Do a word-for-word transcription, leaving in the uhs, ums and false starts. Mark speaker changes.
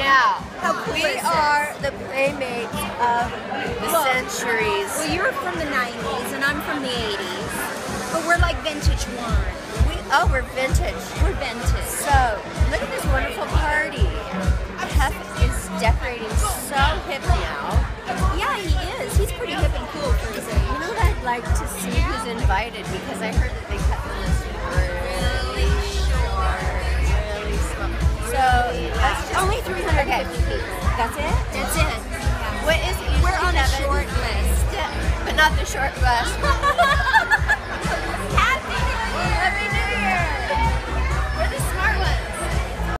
Speaker 1: Now,
Speaker 2: How cool
Speaker 1: we
Speaker 2: is this?
Speaker 1: are the Playmates of the
Speaker 2: Well-
Speaker 1: centuries.
Speaker 2: Well, you're from the nineties and I'm from the eighties, but we're like vintage wine.
Speaker 1: We, oh, we're vintage.
Speaker 2: We're vintage.
Speaker 1: So, look at this wonderful party. Hef is decorating so hip now.
Speaker 2: Yeah, he is. He's pretty hip and cool for his age.
Speaker 1: You know what I'd like to see who's invited, because I heard that they cut the list really short, really small. So, that's just
Speaker 2: Only three hundred fifty
Speaker 1: okay.
Speaker 2: people.
Speaker 1: That's it?
Speaker 2: That's it. Yeah.
Speaker 1: What is it?
Speaker 2: We're on a
Speaker 1: Devin?
Speaker 2: short list.
Speaker 1: But not the short bus.